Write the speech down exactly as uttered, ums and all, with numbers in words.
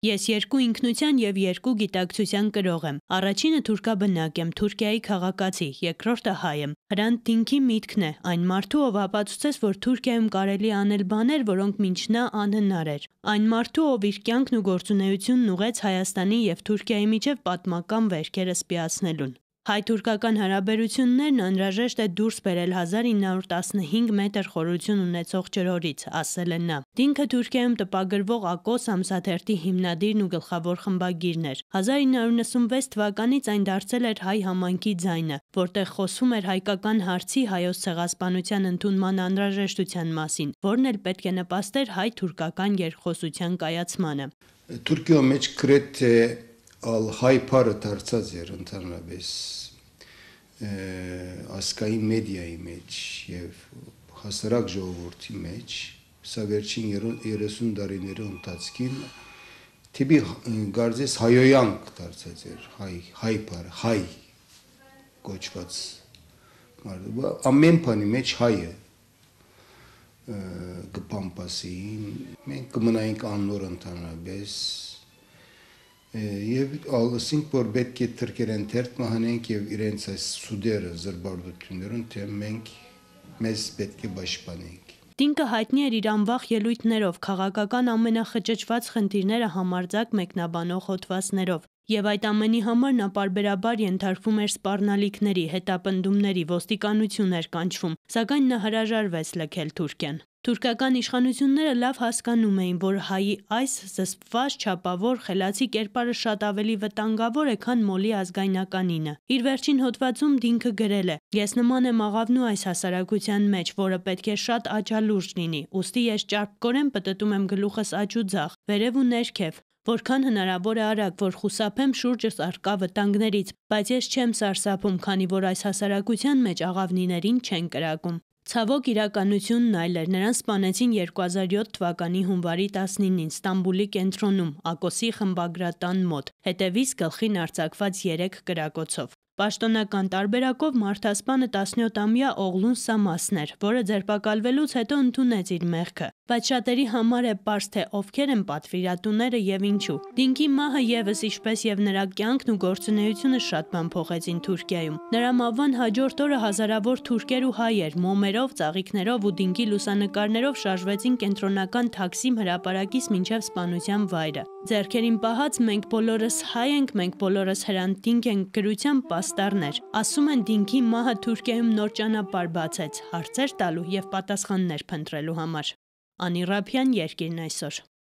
Ես երկու ինքնության և երկու գիտակցության կրող եմ։ Առաջինը թուրքաբնակ եմ, Թուրքիայի քաղաքացի, երկրորդը հայ եմ։ Հրանտ Դինքի միտքն է, այն մարդու, ով ապացուցեց, որ Թուրքիայում կարելի է անել բաներ, որոնք մինչ նա անհնար էր։ Այն մարդու, ով իր կյանքն ու գործունեությունն ուղղեց Հայաստանի և Թուրքիայի միջև պատմական վերքերը սպիացնելուն։ Հայ-թուրքական հարաբերություններն անհրաժեշտ է դուրս բերել հազար ինը հարյուր տասնհինգ մետր խորություն ունեցող ջրհորից, ասել է նա։ Դինքը Թուրքիայում տպագրվող Ակոս ամսաթերթի հիմնադիրն ու գլխավոր խմբագիրն էր։ հազար ինը հարյուր նվսանվեց թվականից այն դարձել էր հայ համայնքի ձայնը, որտեղ խոսվում էր հայկական հարցի Հայոց ցեղասպանության ընդունման անհրաժեշտության մասին, որն էլ պետք է նպաստեր հայ-թուրքական երկխոսության կայացմանը։ Թուրքիո մեջ գրեթե ալ հայ բառը դարձած էր ընդհանրապես ասկայի մեդիայի մեջ եւ հասարակ ժողովրդի մեջ, սա վերջին երեսուն տարիների ընթացքին տիպի գարձես հայոյանք դարձած էր, հայ հայ բառը, հայ կոչված մարդը, ամեն բանի մեջ հայը կպամպասին, մենք կմնայինք աննոր ընդհանրապես Եվ ասենք, որ պետք է թրքերեն թերթ մահանենք և իրենց այս սուդերը զրբարդություններուն, թե մենք մեզ պետք է պաշտպանենք։ Դինքը հայտնի էր իր անվախ ելույթներով, քաղաքական ամենախճճված խնդիրները համարձակ մեկնաբանող հոդվածներով, և այդ ամենի համար նա պարբերաբար ենթարկվում էր սպառնալիքների, հետապնդումների, ոստիկանություն էր կանչվում, սակայն նա հրաժարվեց լքել Թուրքիան։ Թուրքական իշխանությունները լավ հասկանում էին, որ հայի այս զսպված, չափավոր, խելացի կերպարը շատ ավելի վտանգավոր է, քան մոլի ազգայնականինը։ Իր վերջին հոդվածում Դինքը գրել է. «Ես նման եմ աղավնու այս հասարակության մեջ, որը պետք է շատ աչալուրջ լինի, ուստի ես ճարպկորեն պտտում եմ գլուխս աջ ու ձախ, վերև ու ներքև, որքան հնարավոր է արագ, որ խուսափեմ շուրջս առկա վտանգներից, բայց ես չեմ սարսափում, քանի որ այս հասարակության մեջ աղավնիներին չեն կրակում»։ Ցավոք իրականությունն այլ էր, նրան սպանեցին երկու հազար յոթ թվականի հունվարի տասնինին Ստամբուլի կենտրոնում, Ակոսի խմբագրատան մոտ, հետևից գլխին արձակված երեք կրակոցով։ Պաշտոնական տարբերակով մարդասպանը տասնյոթամյա Օղլուն Սամասն էր, որը ձերբակալվելուց հետո ընդունեց իր մեղքը, բայց շատերի համար է պարզ, թե ովքեր են պատվիրատուները և ինչու։ Դինքի մահը ևս, ինչպես և նրա կյանքն ու գործունեությունը շատ բան փոխեցին Թուրքիայում։ Նրա մահվան հաջորդ օրը հազարավոր թուրքեր ու հայեր մոմերով, ծաղիկներով ու Դինքի լուսանկարներով շարժվեցին կենտրոնական Թաքսիմ հրապարակից մինչև սպանության վայրը։ Ձեռքերին պահած «Մենք բոլորս հայ ենք, մենք բոլորս Հրանտ Դինք ենք» գրությամբ պաստառներ։ Ասում են Դինքի մահը Թուրքիայում նոր ճանապարհ բացեց հարցեր տալու և պատասխաններ փնտրելու համար։ Անի Ռափյան, Երկիրն այսօր։